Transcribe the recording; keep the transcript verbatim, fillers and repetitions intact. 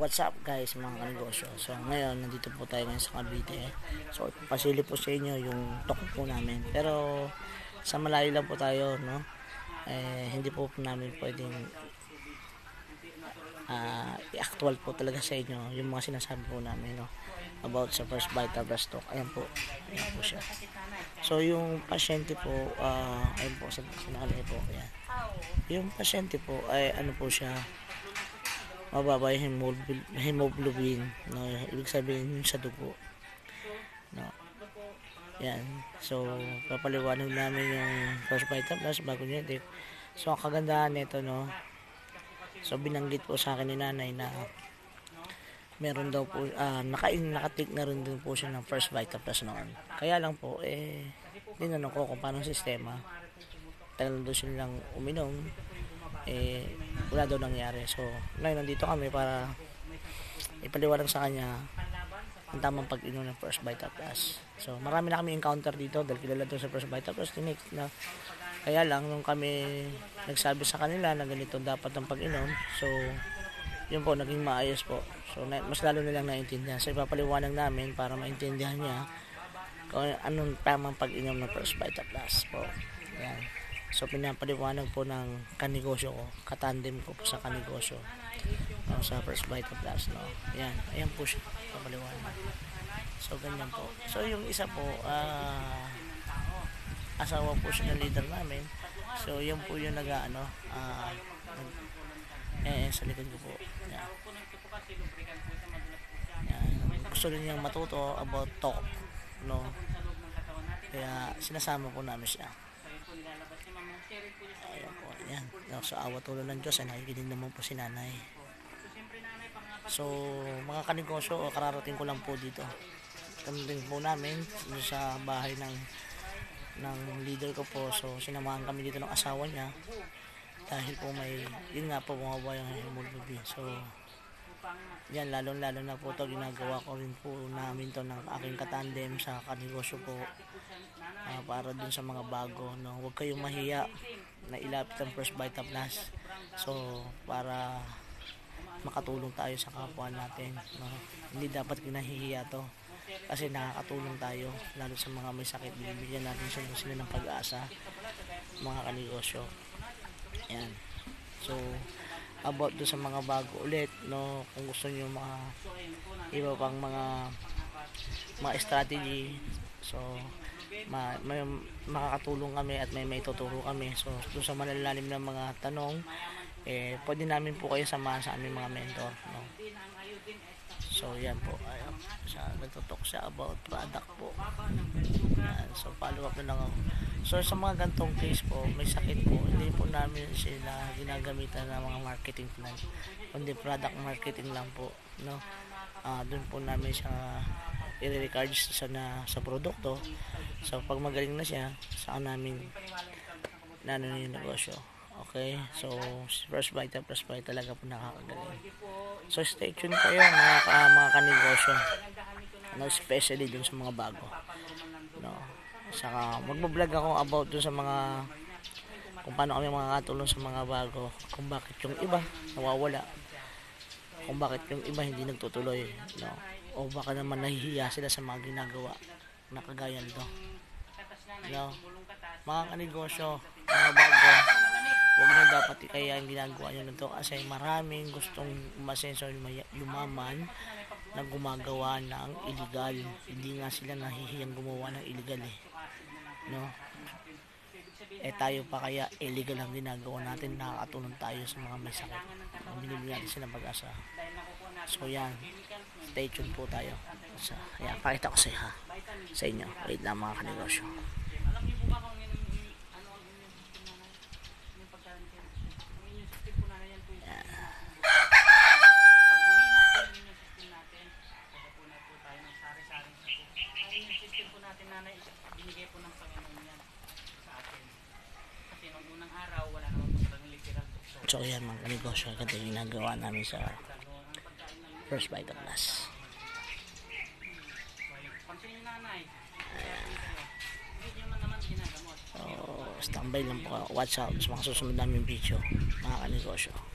what's up guys mga kanegosyo. So ngayon nandito po tayo ngayon sa Cavite. So ipapasili po sa inyo yung talk po namin. Pero sa malayo lang po tayo, no? Eh, hindi po, po namin pwedeng uh, i-actual po talaga sa inyo yung mga sinasabi po namin, no? About sa first vital plus talk. Ayan po. Ayan po siya. So yung pasyente po, uh, ayun po sa sinali po. Ayan. Yung pasyente po ay ano po siya, mababa yung hemoglobin, no? Ibig sabihin sa dugo, no? Yan. So papaliwanag namin yung first vital plus bago niya. So ang kagandahan nito, no? So binanggit po sa akin ni nanay na meron daw po, uh, nakain nakatik na rin din po siya ng first vital plus noon. Kaya lang po eh tinanong ko kung paano sistema. Tagal doon silang uminom, eh wala daw nangyari. So ngayon nandito kami para ipaliwanag sa kanya ang tamang pag-inom ng first vital plus. So marami na kami encounter dito dahil kilala doon sa first vital plus clinic na, kaya lang nung kami nagsabi sa kanila na ganito dapat ang pag-inom, so yun po, naging maayos po. So mas lalo nilang naintindihan. So ipapaliwanag namin para maintindihan niya kung anong tamang pag-inom ng first vital plus po. Ayan. So pinapaliwanag po ng kanegosyo ko, katandem ko po sa kanegosyo, no, sa first vital plus, no. Ayan, ayan po siya, papaliwanag. So ganyan po. So yung isa po, uh, asawa po siya ng leader namin. So yun po yung nag-ano, uh, eh, sa likod ko po. Ayan. Ayan. Gusto rin niyang matuto about talk, no. Kaya sinasama po namin siya. Ayan po, ayan. So awa tulong ng Diyos ay nakikinig naman po si nanay. So mga kanegosyo, kararating ko lang po dito. Kami po namin sa bahay ng ng leader ko po. So sinamahan kami dito ng asawa niya dahil po may, yun nga po, bumaba yung hemoglobin. So yan, lalong lalo na po to ginagawa ko rin po namin to ng aking katandem sa kanegosyo po, uh, para dun sa mga bago, no? Huwag kayong mahiya na ilapit ang first vital plus. So para makatulong tayo sa kapwa natin, no? Hindi dapat kinahihiya to kasi nakakatulong tayo lalo sa mga may sakit. Bibigyan natin sila, sila ng pag-asa, mga kanegosyo. Ayan. So about do sa mga bago ulit, no, kung gusto niyo mga iba pang mga mga strategy, so ma, may, makakatulong kami at may may tuturo kami. So doon sa malalalim na mga tanong, eh pwede namin po kayo samahan sa aming mga mentor, no. So yan po, ayun, siya nagtutok siya about product po. Yan. So follow up na lang ako. So sa mga gantong case po, may sakit po, hindi po namin sila ginagamitan ng mga marketing plan, kundi product marketing lang po, no. Uh, doon po namin siya i-record sa, na, sa produkto. So pag magaling na siya, saan namin na ano yung negosyo. Okay, so first vital plus vital talaga po nakakagaling. So stay tuned kayo mga, uh, mga kanegosyo, no, especially dun sa mga bago, no. Saka magbablog ako about dun sa mga kung paano kami makakatulong sa mga bago, kung bakit yung iba nawawala, kung bakit yung iba hindi nagtutuloy, no, o baka naman nahihiya sila sa mga ginagawa na kagaya nito, no. Mga kanegosyo, mga bago, huwag nyo dapat kaya yung ginagawa nyo nito kasi maraming gustong umasenso, yumaman na gumagawa ng illegal. Hindi nga sila nahihiyang gumawa ng illegal, eh, no. Eh tayo pa kaya illegal ang ginagawa natin, nakakatulong tayo sa mga may sakit, binibigyan natin sila pag-asa. So yan, stay tuned po tayo. So, ayan, pakita ko sa, ha, sa inyo. Wait lang mga kanegosyo. Binigay po ng Panginoon yan sa atin. Kasi nung unang araw, wala naman po talagang literal doktor. So yan mga kanegosyo, ito yung ginagawa namin sa first vital plus. Pansinin yung nanay. Hindi nyo naman ginagamot. So standby lang po, watch out sa mga susunod namin video mga kanegosyo.